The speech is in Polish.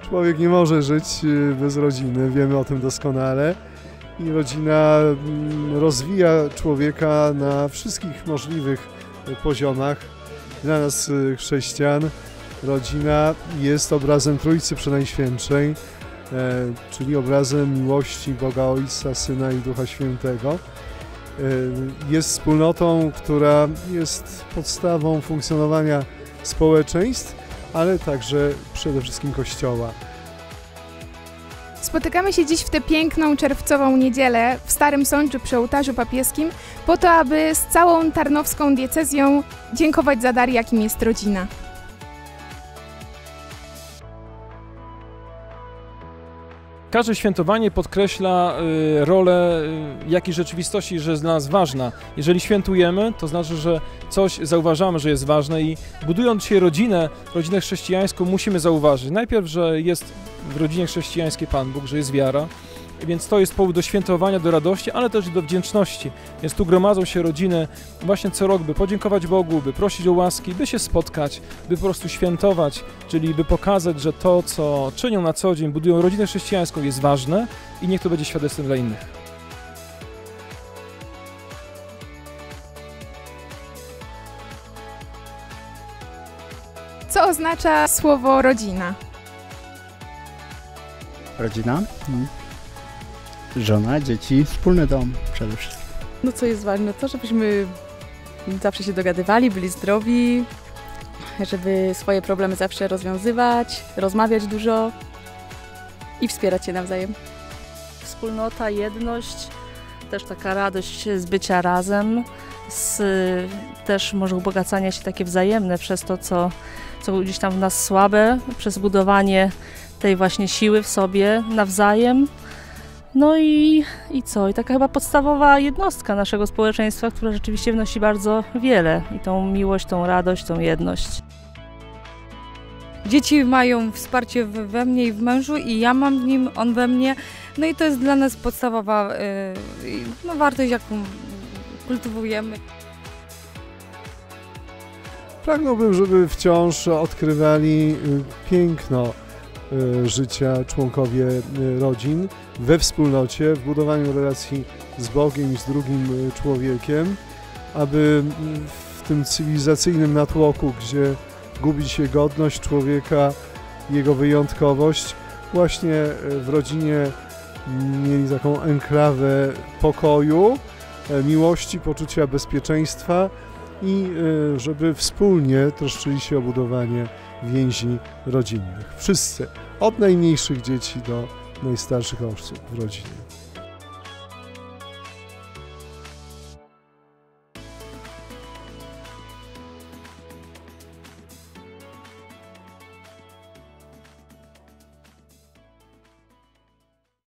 Człowiek nie może żyć bez rodziny, wiemy o tym doskonale. I rodzina rozwija człowieka na wszystkich możliwych poziomach. Dla nas chrześcijan rodzina jest obrazem Trójcy Przenajświętszej, czyli obrazem miłości Boga Ojca, Syna i Ducha Świętego. Jest wspólnotą, która jest podstawą funkcjonowania społeczeństw, ale także przede wszystkim Kościoła. Spotykamy się dziś w tę piękną czerwcową niedzielę w Starym Sączu przy ołtarzu papieskim po to, aby z całą tarnowską diecezją dziękować za dar, jakim jest rodzina. Każde świętowanie podkreśla rolę jakiejś rzeczywistości, że jest dla nas ważna. Jeżeli świętujemy, to znaczy, że coś zauważamy, że jest ważne i budując dzisiaj rodzinę chrześcijańską, musimy zauważyć najpierw, że jest w rodzinie chrześcijańskiej Pan Bóg, że jest wiara, więc to jest powód do świętowania, do radości, ale też do wdzięczności. Więc tu gromadzą się rodziny właśnie co rok, by podziękować Bogu, by prosić o łaski, by się spotkać, by po prostu świętować, czyli by pokazać, że to, co czynią na co dzień, budują rodzinę chrześcijańską, jest ważne i niech to będzie świadectwem dla innych. Co oznacza słowo rodzina? Rodzina? Żona, dzieci, wspólny dom przede wszystkim. No co jest ważne, to żebyśmy zawsze się dogadywali, byli zdrowi, żeby swoje problemy zawsze rozwiązywać, rozmawiać dużo i wspierać się nawzajem. Wspólnota, jedność, też taka radość z bycia razem, też może ubogacania się takie wzajemne przez to, co gdzieś tam w nas słabe, przez budowanie tej właśnie siły w sobie nawzajem. No i co? I taka chyba podstawowa jednostka naszego społeczeństwa, która rzeczywiście wnosi bardzo wiele. I tą miłość, tą radość, tą jedność. Dzieci mają wsparcie we mnie i w mężu i ja mam w nim, on we mnie. No i to jest dla nas podstawowa wartość, jaką kultywujemy. Pragnąłbym, żeby wciąż odkrywali piękno życia członkowie rodzin we wspólnocie, w budowaniu relacji z Bogiem i z drugim człowiekiem, aby w tym cywilizacyjnym natłoku, gdzie gubi się godność człowieka, jego wyjątkowość, właśnie w rodzinie mieli taką enklawę pokoju, miłości, poczucia bezpieczeństwa i żeby wspólnie troszczyli się o budowanie więzi rodzinnych. Wszyscy, od najmniejszych dzieci do najstarszych osób w rodzinie.